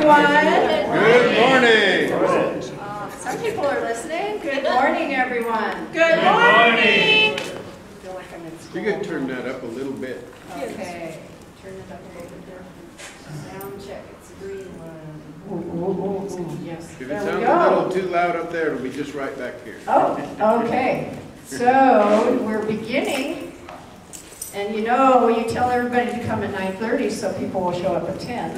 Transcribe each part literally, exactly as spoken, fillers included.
everyone. Good morning. Uh, some people are listening. Good morning, everyone. Good morning. I feel like I'm in school. You could turn that up a little bit. Okay. Turn it up a little bit there. Sound check. It's a green one. Yes. If it There we sounds go. a little too loud up there, it'll be just right back here. Oh, okay. So we're beginning. And you know, you tell everybody to come at nine thirty so people will show up at ten.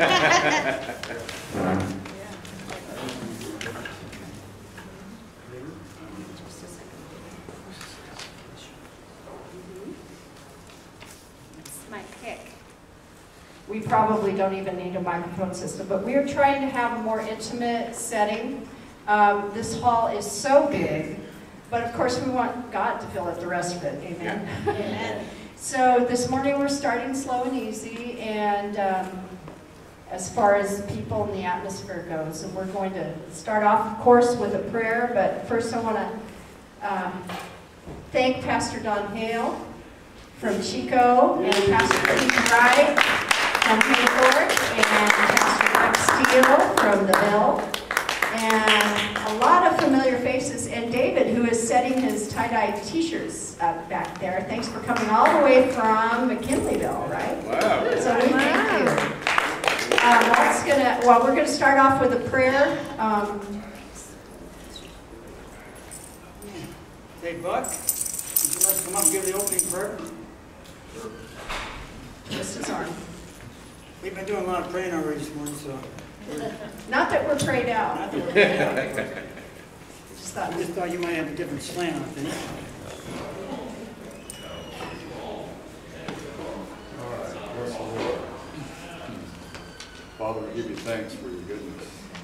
It's my pick. We probably don't even need a microphone system, but we're trying to have a more intimate setting. Um, this hall is so big, but of course we want God to fill up the rest of it. Amen. Amen. So this morning we're starting slow and easy, and um, as far as people in the atmosphere goes, and we're going to start off, of course, with a prayer. But first, I want to um, thank Pastor Don Hale from Chico, and Pastor Keith Wright from Hayford, and Pastor Mike Steele from the Mill, and a lot of familiar faces, and David, who is setting his tie-dye t-shirts up back there. Thanks for coming all the way from McKinleyville, right? Wow. So we thank you. Um, Walt's gonna, well, we're going to start off with a prayer. Um, Hey, Buck, would you like to come up and give the opening prayer? just his arm. We've been doing a lot of praying already this morning, so. Not that we're prayed out. Not that we're praying out. Just thought, I just thought you might have a different slant on things. All right, bless the Lord. Father, we give you thanks for your goodness.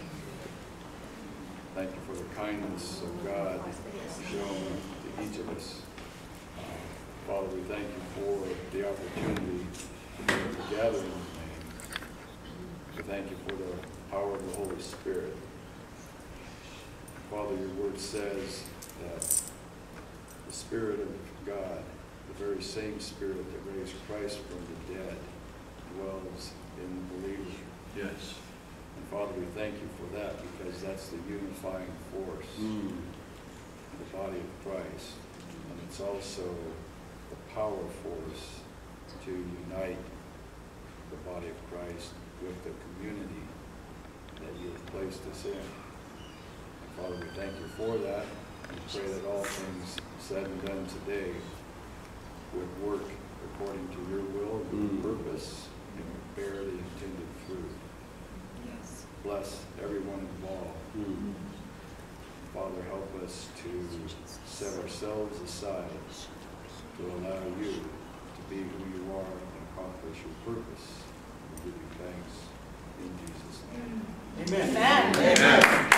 Thank you for the kindness of God shown to each of us. Uh, Father, we thank you for the opportunity to gather in your name. We thank you for the power of the Holy Spirit. Father, your word says that the Spirit of God, the very same Spirit that raised Christ from the dead, dwells in the believer. Yes. And Father, we thank you for that, because that's the unifying force Mm. in the body of Christ. And it's also the power force to unite the body of Christ with the community that you have placed us in. And Father, we thank you for that. We pray that all things said and done today would work according to your will and your Mm. purpose, and would bear the intended fruit. Yes. Bless everyone involved. Mm. Father, help us to set ourselves aside to allow you to be who you are and accomplish your purpose. We give you thanks in Jesus' name. Amen. Amen.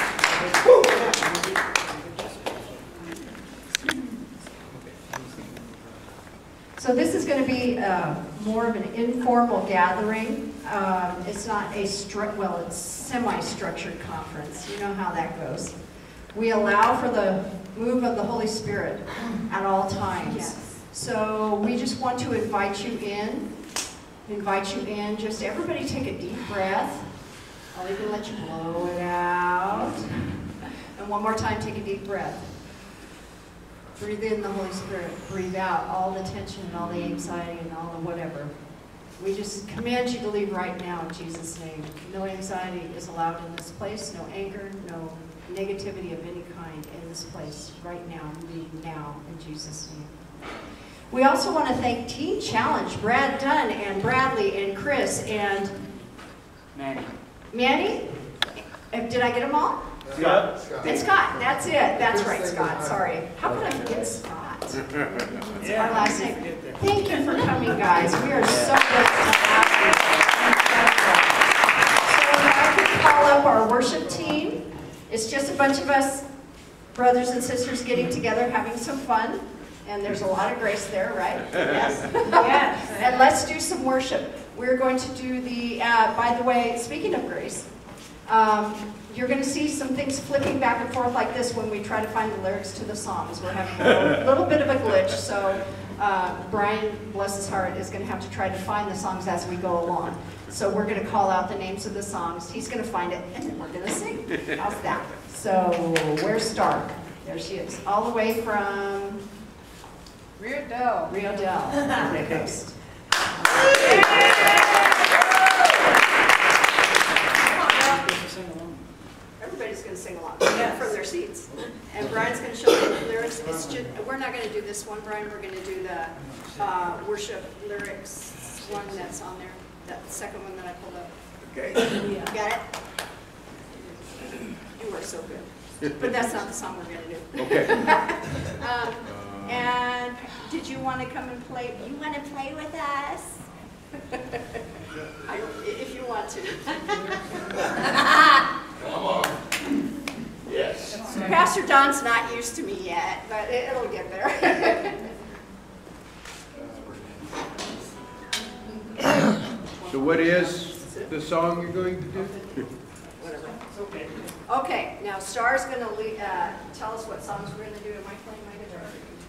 so this is going to be uh, more of an informal gathering. Um, it's not a stru well, it's semi-structured conference. You know how that goes. We allow for the move of the Holy Spirit at all times. Yes. So we just want to invite you in. Invite you in. Just everybody take a deep breath. I'll even let you blow it out. And one more time, take a deep breath. Breathe in the Holy Spirit. Breathe out all the tension and all the anxiety and all the whatever. We just command you to leave right now in Jesus' name. No anxiety is allowed in this place. No anger, no negativity of any kind in this place right now. Leave now in Jesus' name. We also want to thank Teen Challenge, Brad Dunn and Bradley and Chris and Manny. Manny. Uh, Did I get them all? Scott. And Scott, that's it. That's right, Scott. Sorry. How could I forget Scott? It's Yeah, our last you name. forget that. Thank you for coming, guys. We are so grateful to have you. So if I could call up our worship team. It's just a bunch of us, brothers and sisters, getting together, having some fun. And there's a lot of grace there, right? Yes. Yes. And let's do some worship. We're going to do the, uh, by the way, speaking of grace, um, you're going to see some things flipping back and forth like this when we try to find the lyrics to the songs. We're having a little, little bit of a glitch, so uh, Brian, bless his heart, is going to have to try to find the songs as we go along. So we're going to call out the names of the songs. He's going to find it, and then we're going to sing. How's that? So where's Stark? There she is, all the way from Rio Del. Rio Del, the coast. Everybody's going to sing along from their seats. And Brian's going to show you the lyrics. It's just, we're not going to do this one, Brian. We're going to do the uh, worship lyrics one that's on there, that second one that I pulled up. Okay. You got it? You are so good. But that's not the song we're going to do. Okay. um, and did you want to come and play? You want to play with us? I don't, if you want to. Come on. Yes. Pastor Don's not used to me yet, but it, it'll get there. So what is the song you're going to do? Whatever. Okay, now Star's going to uh, tell us what songs we're going to do. Am I playing my guitar?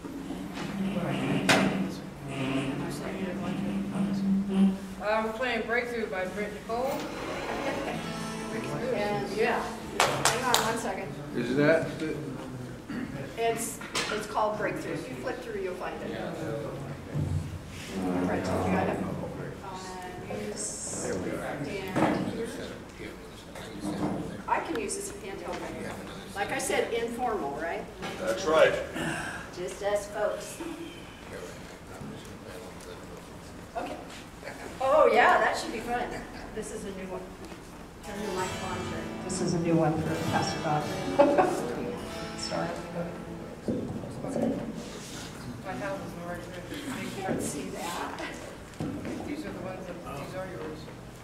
Uh, we're playing Breakthrough by Britt Nicole. And yeah, hang on one second. Is that the, It's it's called Breakthrough. If you flip through, you'll find it. Right, so you got it. Uh, use there we go. and I can use this handheld. Like I said, informal, right? That's right. Just us folks. Okay. Oh yeah, that should be fun. This is a new one. Turn your mic on, sure. This is a new one for Pastor Bob. Sorry. My house is right here. I can't see that. These are the ones that, these are yours.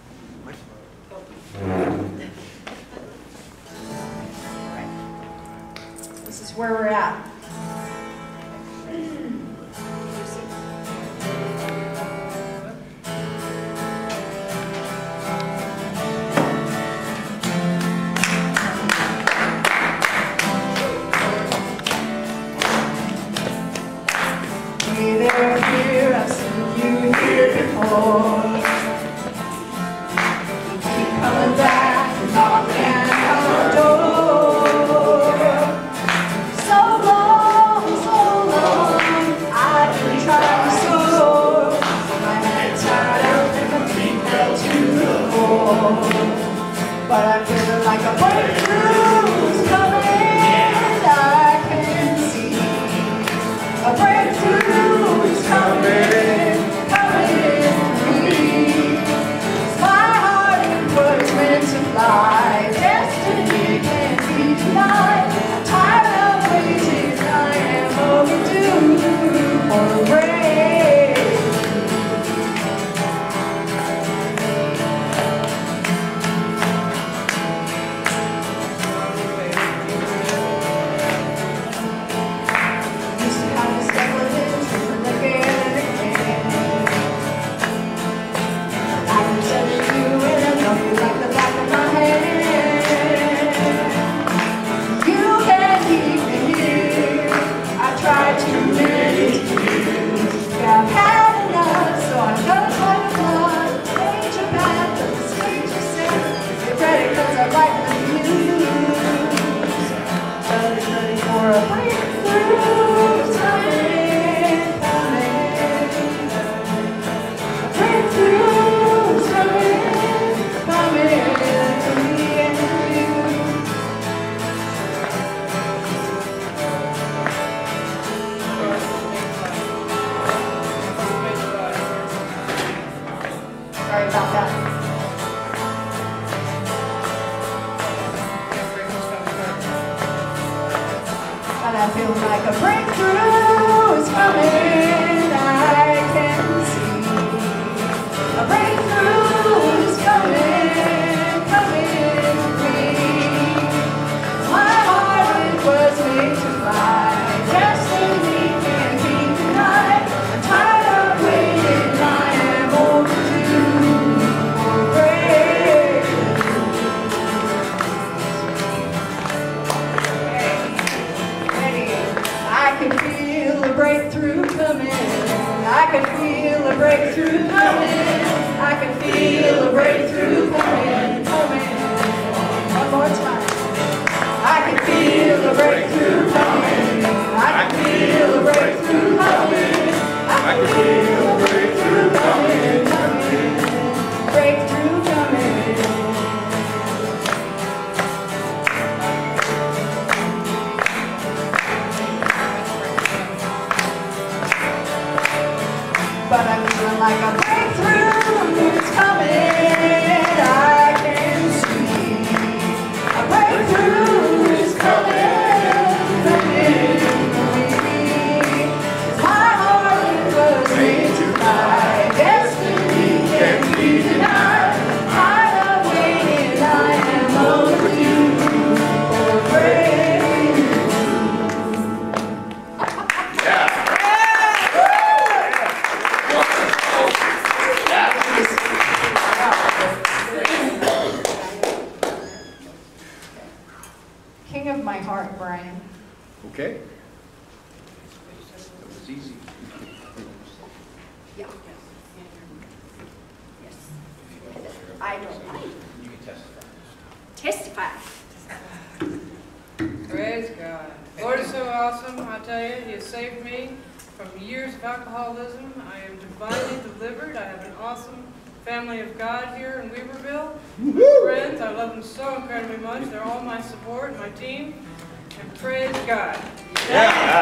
All right. This is where we're at. I can feel the breakthrough coming. my heart, Brian. Okay. That was easy. Yeah. Yes. I don't mind. You can testify. Testify. Praise God. Lord is so awesome, I tell you. He has saved me from years of alcoholism. I am divinely delivered. I have an awesome family of God here in Weaverville. Friends, I love them so incredibly much. They're all my support, my team. And praise God. Yeah.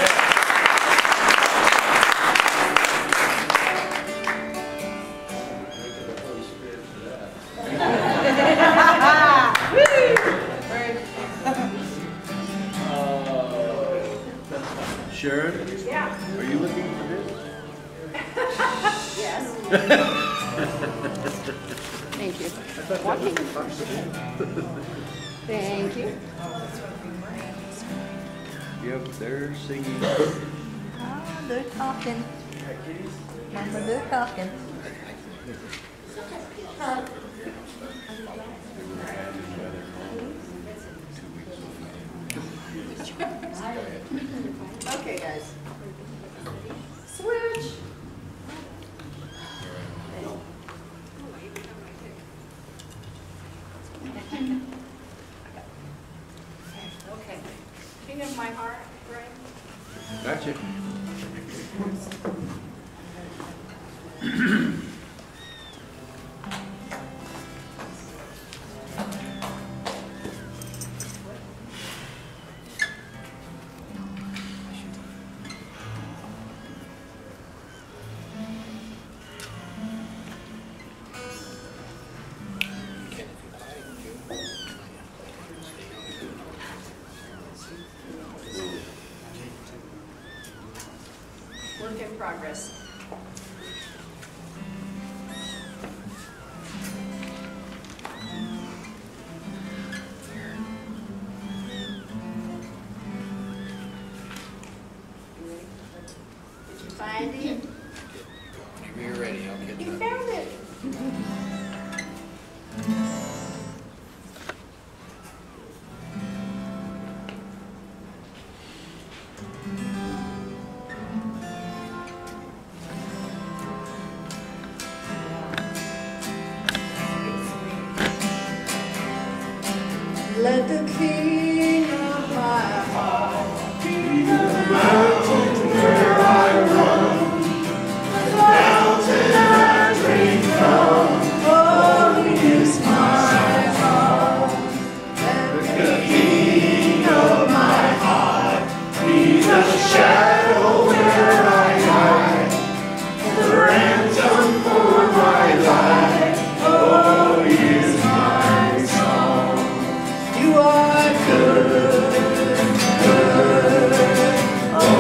Sharon? Yeah. Are you looking for this? Yes. Thank you. Walking. Thank you. Yep, they're singing. Oh, they're talking. Mama, they're talking. Okay, guys. Switch. Okay. King of my heart, right? Gotcha. Work in progress. Did you find it? Whenever you're ready, I'll catch You up. found it. Let the King of my heart be the mountain where I run, the fountain I drink from. Oh, He is my heart. Let the King of my heart be the shadow where I hide, the ransom for my life. Oh, He is my song. You are good, good. Oh,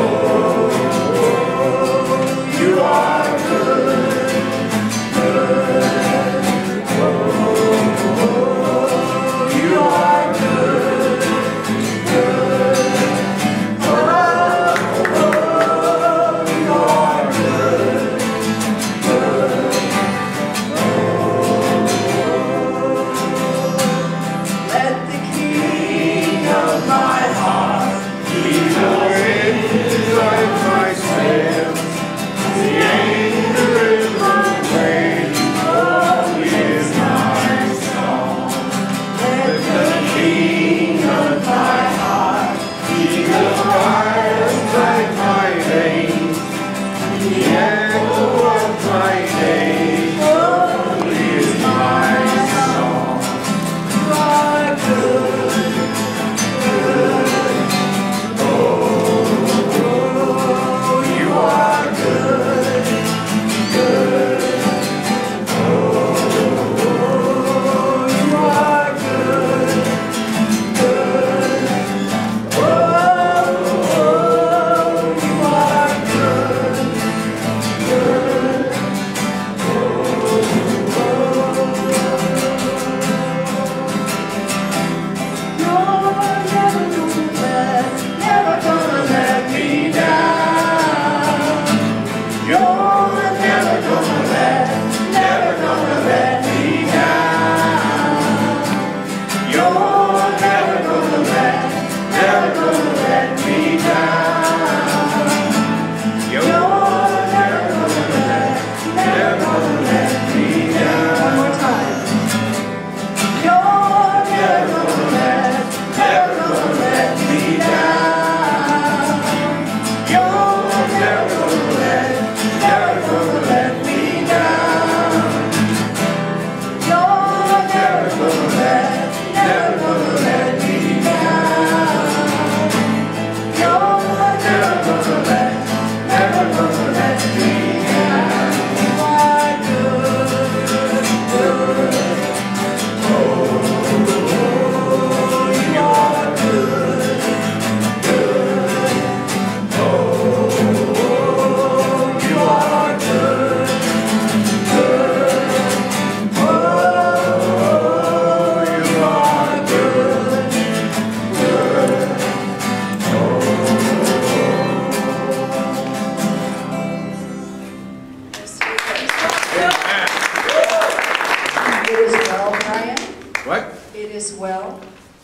It is well.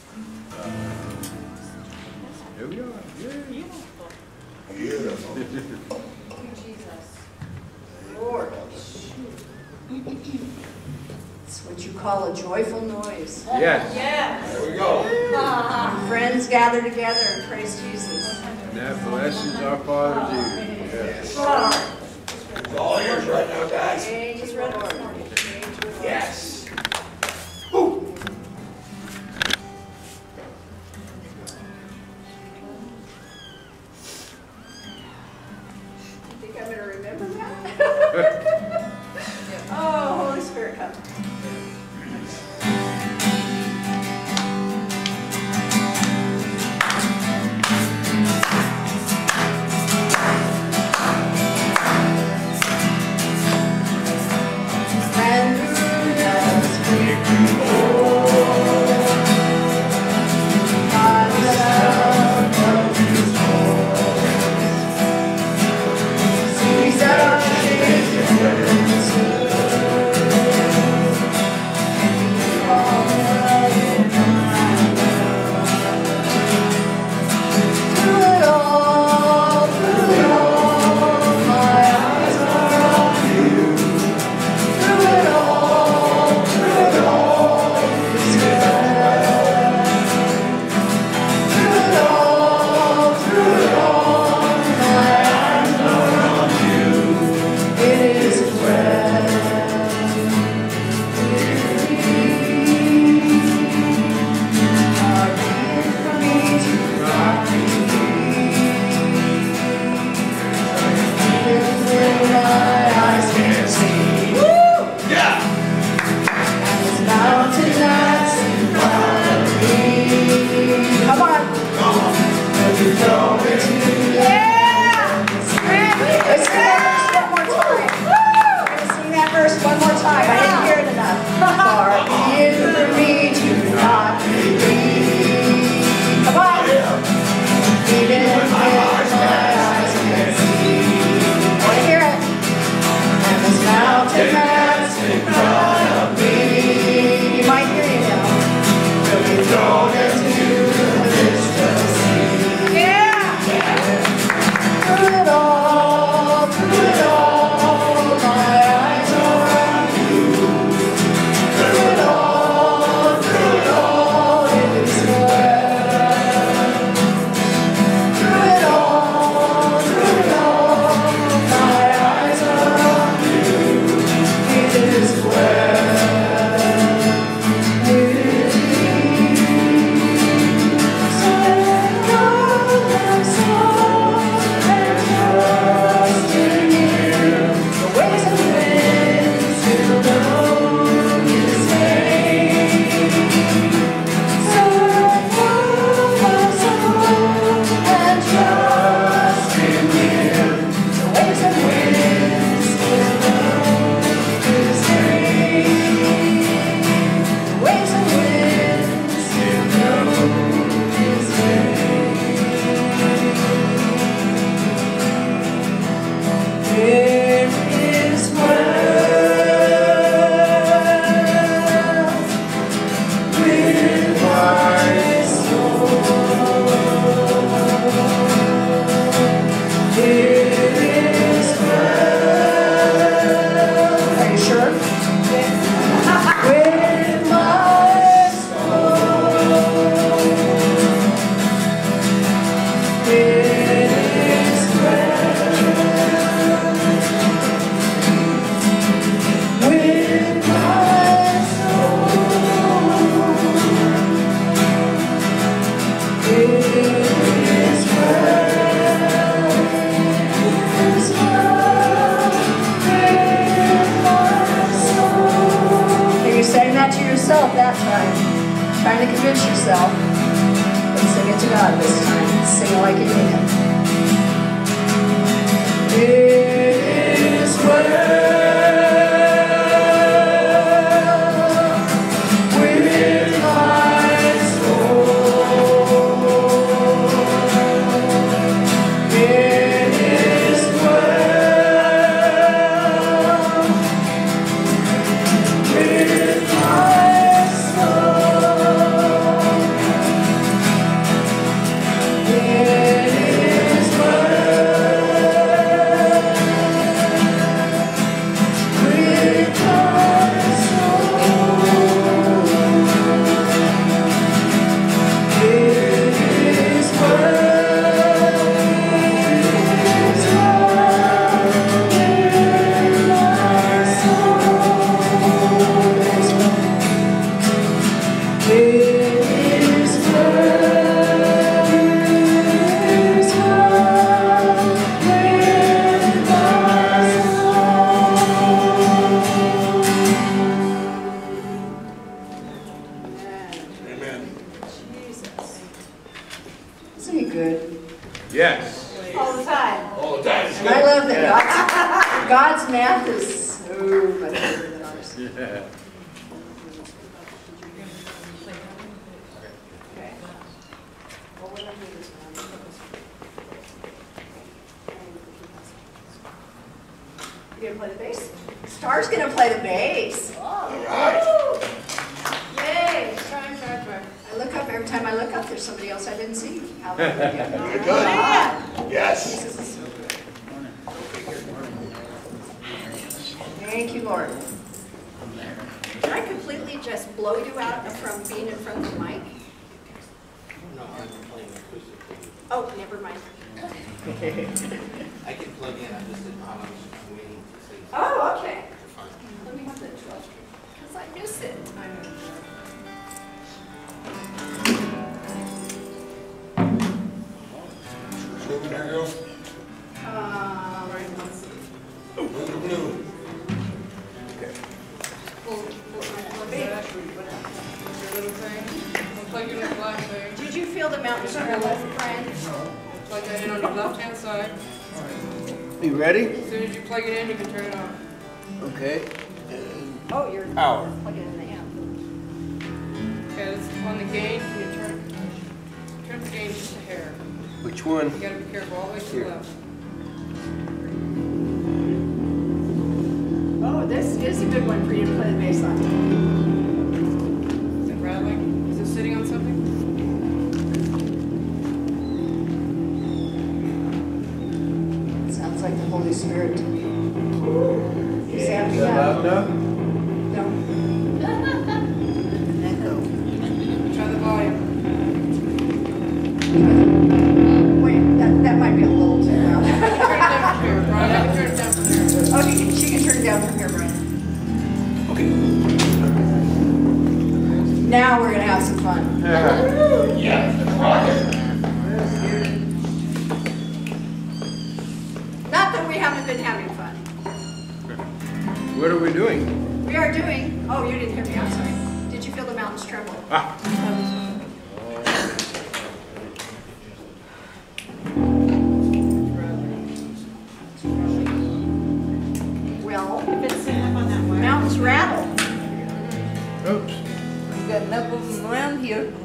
Here we are. Yay. Thank you, Jesus. Lord. It's what you call a joyful noise. Yes. Yes. There we go. Friends gather together and praise Jesus. And that blesses our Father Jesus. Yes. Lord. It's all yours right now, guys. Praise the Lord. Yes. Think I'm going to remember that? Oh, Holy Spirit, come. And who does make me whole? By the sound of His voice. Seas are shaken and through it all, through it all, my eyes are on you. Through it all, through it all, it's well. Through it all, through it all, my eyes are on you. It is well with me. Far be it from me to not even when my eyes can't see. Woo! Yeah. And this mountain that's in front of me. Come on. But you told me to. Yeah! Let's sing that verse one more time. We're going to sing that verse one more time. I didn't hear it enough. Far be it from me to not believe. Come on. Even when my eyes can't see. Want to hear it? And this mountain that's in front of me. You might hear it now. Will be thrown into the midst of the sea. Yeah! Through it all, through it all, my eyes are on you. Through it all, through it all, it is well. Through it all, through it all, my eyes are on you. It is well with me. So let go my soul and trust in you. The ways and winds will know His name. So let go my soul and trust in you. The waves and winds will know His name. The waves and winds will know His name. It is well with my soul. It is well. Are you sure? With my soul. It is well with my soul. It is well, it is well with my soul. Are you saying that to yourself that time? Trying to convince yourself. But sing it to God this time. Sing it like you mean it. It is well with my soul. It is well with my soul. good? Yes. All the time. All the time. And I love that God's, God's math is so much better than ours. Yeah. Okay. Well, we're gonna do this one. You gonna play the bass? Star's gonna play the bass. All right. Yay! Try, try, try. I look up, every time I look up, there's somebody else I didn't see. Hallelujah. Very good. Yes. Jesus is so good. Thank you, Lord. Did I completely just blow you out from being in front of the mic? No, I'm playing acoustically. Oh, never mind. I can plug in, I just didn't know how I was waiting to see. Oh, okay. Fine. Let me have the twelve, because I miss it. I know. Moving there, girl. Uh, Blue, blue. Pull, pull, pull that. Your little thing. I'll plug in the black thing. Did you feel the mountains tremble, Brian? Plug that in on your left-hand side. You ready? As soon as you plug it in, you can turn it on. Okay. Oh, you're Power. plug it in the amp. Okay, it's on the gain. Can you turn, turn the gain just a hair. Which one? You gotta be careful, all the way to the Here. left. Oh, this is a good one for you to play the bass on. Is it rattling? Is it sitting on something? Sounds like the Holy Spirit to me. He's happy Is that loud now. enough? No. Echo. Try the volume. Wait, that, that might be a little too loud. Turn it down from here, Brian. I can turn it down from here. Okay, she can turn it down from here, Brian. Okay. Now we're gonna have some fun. Yeah, rocket. Not that we haven't been having fun. What are we doing? We are doing, oh, you didn't hear me, I'm sorry. Did you feel the mountains tremble? Ah. Well, mountains rattle. Oops. We got enough of them around here.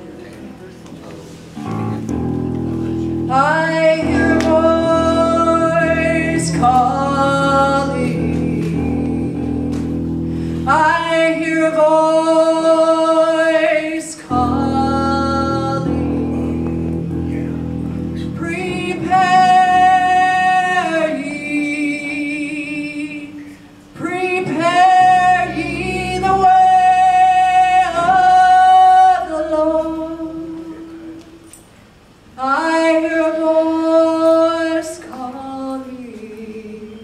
I hear a voice calling. I hear a voice calling. Prepare ye, prepare ye the way of the Lord. I hear a voice calling.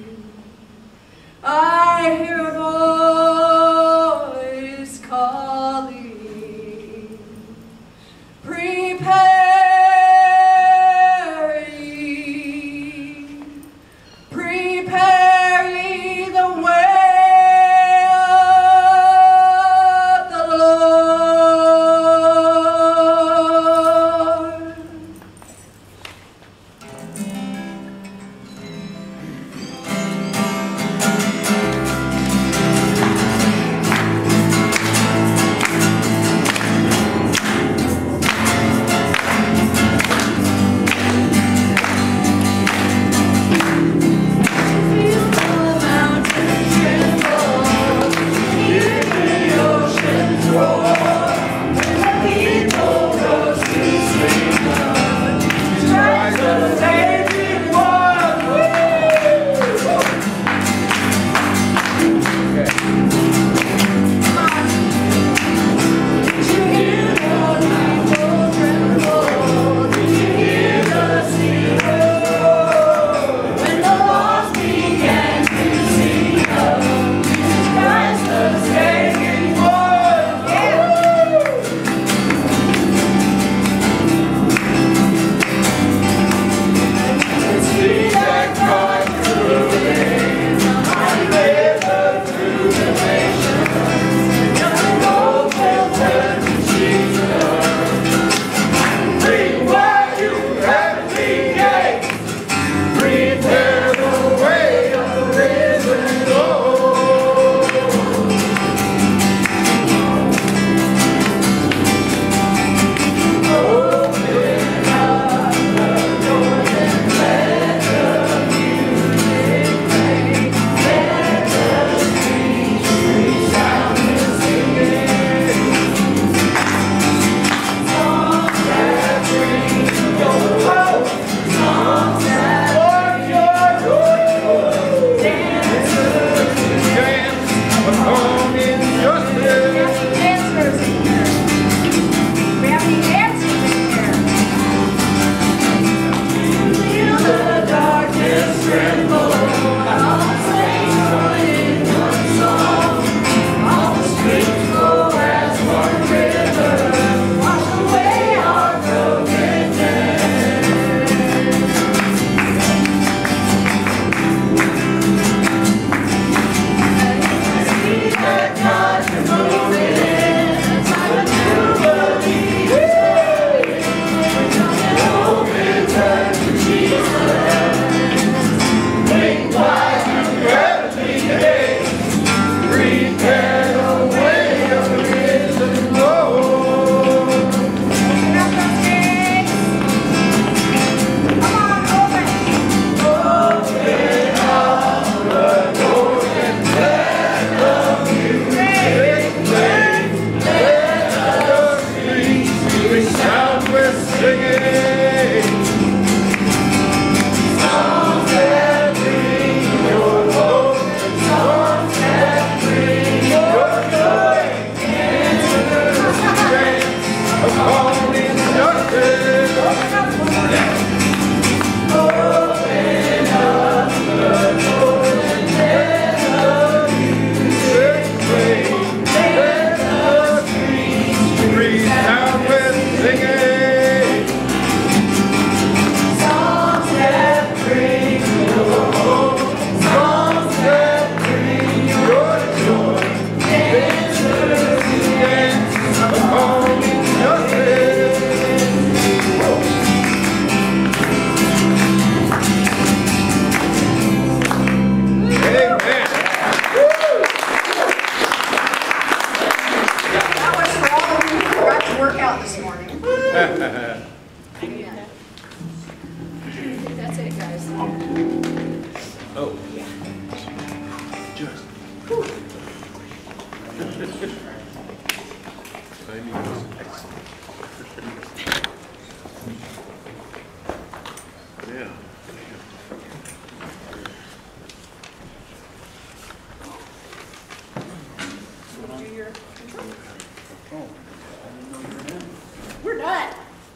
We're done.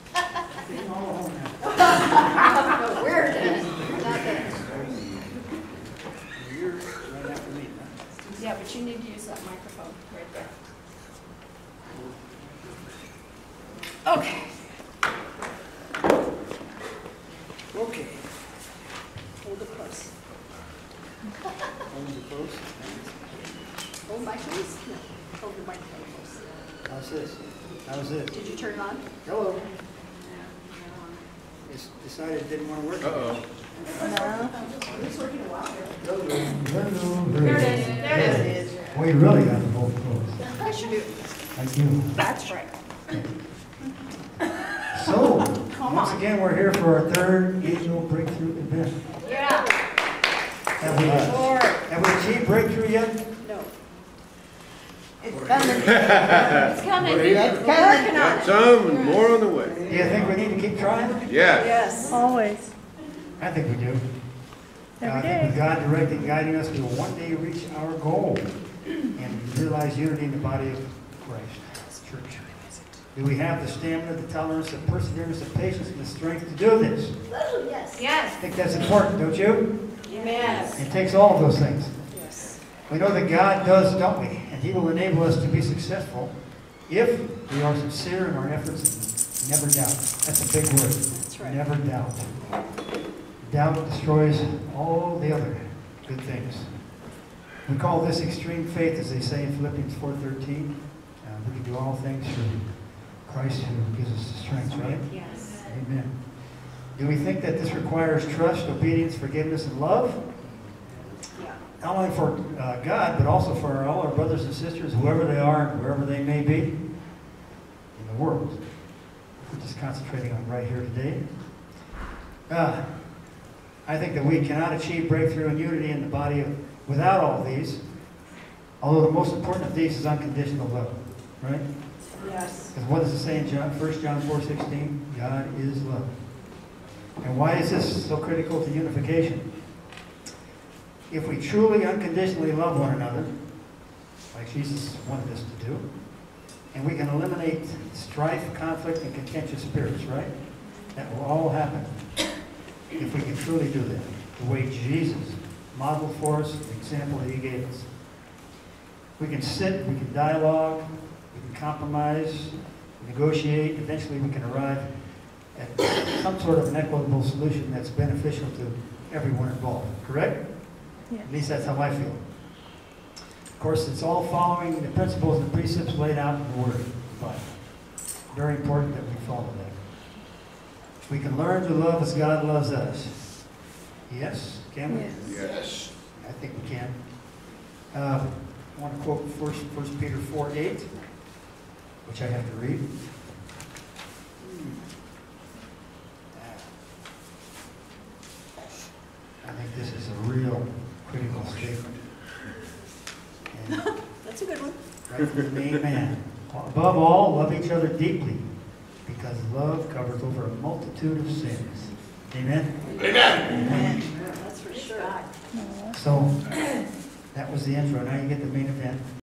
No, we're done. Not done. You're right after me, huh? Yeah, but you need to use that microphone right there. Okay. Okay. Hold it close. Hold it close. Hold my close? No. Hold the microphone close. How's this? How's this? Did you turn it on? Hello. It's decided it didn't want to work. Uh-oh. It was working a while ago. There it is. There it is. Well, you really got the both closed. Yes, you do. Thank you. That's right. So, Come once on. again, we're here for our third annual breakthrough event. Yeah. Have we, Or, have we achieved breakthrough yet? no. It's coming. It's coming. We're It's working on Got it. some and more on the way. Do you think we need to keep trying? Yeah. Yes. Always. I think we do. Every I think day. with God directing, guiding us, we will one day reach our goal and realize unity in the body of Christ, Church. Do we have the stamina, the tolerance, the perseverance, the patience, and the strength to do this? Oh, yes. I Yes. think that's important, don't you? Yes. It takes all of those things. Yes. We know that God does, don't we? And He will enable us to be successful if we are sincere in our efforts and never doubt. That's a big word. That's right. Never doubt. Doubt destroys all the other good things. We call this extreme faith, as they say in Philippians four thirteen. Uh, we can do all things through Christ who gives us the strength, right? Yes. Amen. Do we think that this requires trust, obedience, forgiveness, and love? Yeah. Not only for uh, God, but also for all our brothers and sisters, whoever they are, and wherever they may be in the world. We're just concentrating on right here today. Uh, I think that we cannot achieve breakthrough and unity in the body of, without all of these, although the most important of these is unconditional love, right? Yes. Because what does it say in John, First John four sixteen? God is love. And why is this so critical to unification? If we truly unconditionally love one another, like Jesus wanted us to do, and we can eliminate strife, conflict, and contentious spirits, right? That will all happen if we can truly do that, the way Jesus modeled for us, the example that He gave us. We can sit, we can dialogue, we can compromise, negotiate. Eventually we can arrive at some sort of an equitable solution that's beneficial to everyone involved, correct? Yes. At least that's how I feel. Of course, it's all following the principles and precepts laid out in the Word of the Bible. Very important that we follow that. We can learn to love as God loves us. Yes? Can we? Yes. Yes. I think we can. Uh, I want to quote First, First Peter four eight, which I have to read. I think this is a real critical statement. And That's a good one. right from the main man. Above all, love each other deeply, because love covers over a multitude of sins. Amen? Amen. That's for sure. So, that was the intro. Now you get the main event.